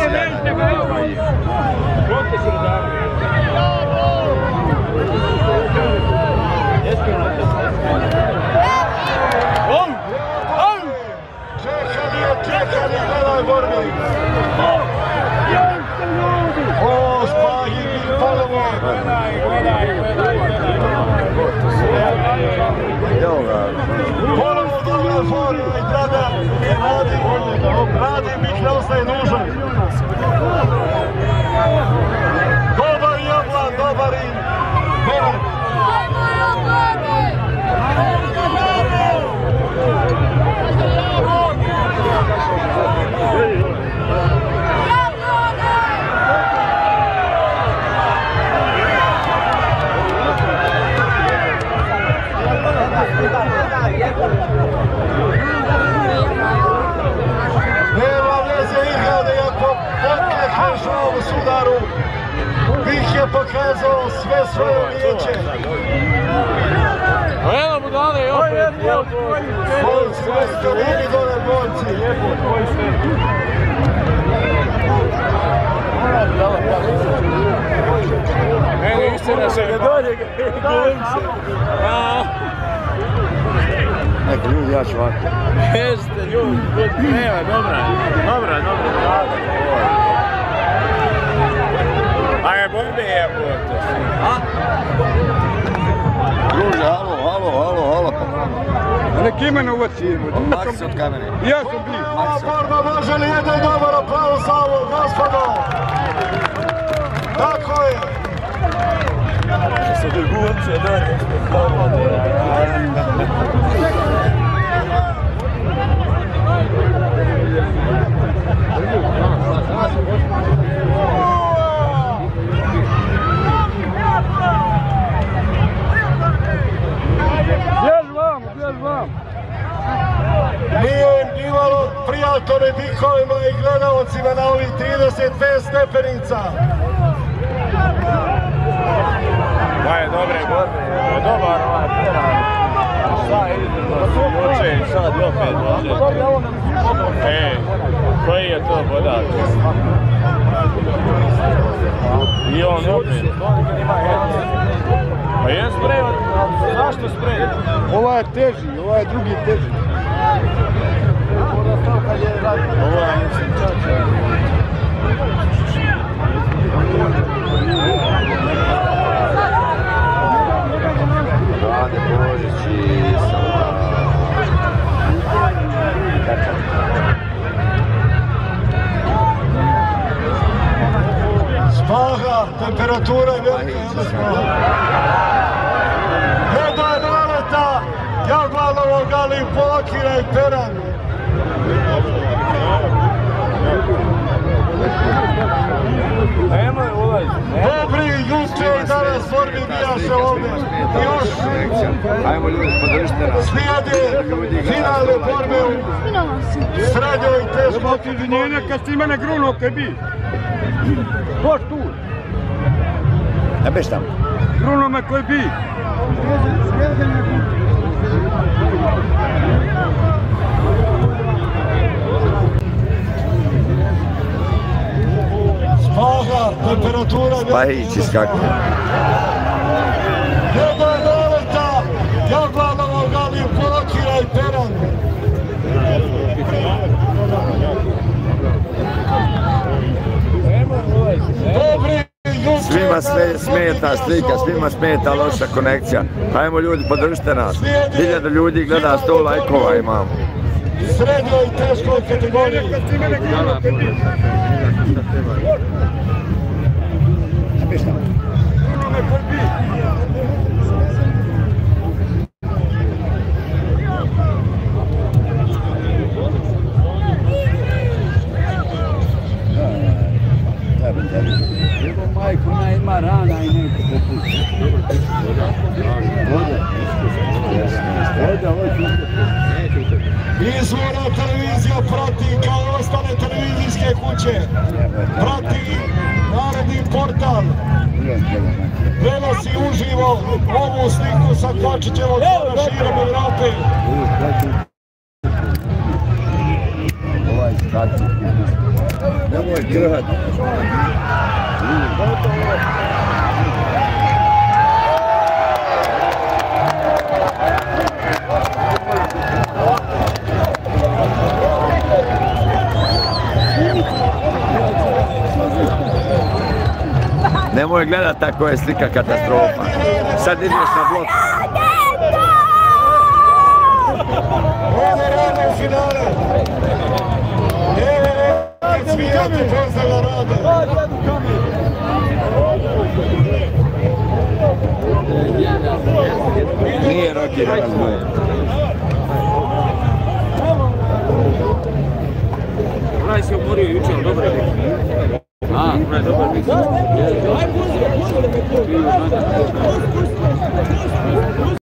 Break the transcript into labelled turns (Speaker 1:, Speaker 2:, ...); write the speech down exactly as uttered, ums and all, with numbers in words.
Speaker 1: O, Spahi ponovo. Ponovo dobra forma i tada Radim Bih ne ostaje nužan. Dobar Jablan, dobar im. Nema veze igra da je potkneš ovu sudaru. Bih je pokazao sve svoje umijeće.
Speaker 2: Evo budale, opet.
Speaker 1: Bolci, veste, ljubi dole bolci.
Speaker 2: Meni istina se ga dolje, govorim se.
Speaker 3: Neko ljudi, ja ću ovako.
Speaker 2: Jeste ljudi, nema, dobra, dobra, dobra. A je bombe je bote.
Speaker 3: Druže, halo, halo, halo, halo.
Speaker 4: Nek imena uvaci.
Speaker 3: Maks od kamere.
Speaker 4: Ja sam bliz.
Speaker 1: A borba može li jedan dobar aplauz za ovo, gospodo? Tako je.
Speaker 3: Što se drguće, da je.
Speaker 4: Bjež vam, bjež vam.
Speaker 1: Nije im imalo prijatore dikovima i gledalcima na ovih trideset pet stepenica.
Speaker 2: Pa je dobre borbe, je dobar ovaj peran. Šta je juče i sad opet može. E, koji je to bodač? I on opet. Pa je sprej, zašto sprej?
Speaker 4: Ova je teži, ova je drugi teži.
Speaker 2: Ova je mislim čača.
Speaker 3: Rade Božić i
Speaker 1: Spaha, temperatura je velika. Jedno je naleta Jaglanovog, ali Polakina i Peran.
Speaker 2: Nemoj ulaziti.
Speaker 1: Dobri, juče i danas formi bija se ovdje. I još
Speaker 3: ajmo ljudi, podržite nas.
Speaker 1: slijede finalne borbe u srednjoj i teškoj.
Speaker 4: Treba ti izvinjenja kad si mene grunuo kaj bi. Boš tu.
Speaker 3: Ne beš tamo.
Speaker 4: Grunuo me kaj bi.
Speaker 1: Spaha, temperatura je velika.
Speaker 3: Spahić iskakuje.
Speaker 1: Jedno je naleta Jaglanovog, ali Polakina i Peran. Dobri, juče...
Speaker 3: Svima sve smeta slika, svima smeta loša konekcija. Ajmo ljudi, podržite nas. Hiljada ljudi gleda, sto lajkova imamo.
Speaker 1: Srednjoj i teškoj kategoriji.
Speaker 4: Majko, ona ima rana i neko popusti.
Speaker 1: Izvorna televizija prati kao ostale televizijske kuće. Prati Narodni portal. Prenosi uživo ovu sliku sa Kočićevog dana širom Evrope.
Speaker 3: Ovaj skratnik. Nemoj krhat. Nemoj gledat tako je slika katastrofa. Sad ideš na blok.
Speaker 1: Ovo rade u finale. Evo, kad smijate, pozdravlja rade.
Speaker 3: Nije Rocky razvojen.
Speaker 5: Onaj se umorio jučer, dobro je. A, onaj dobar mislim.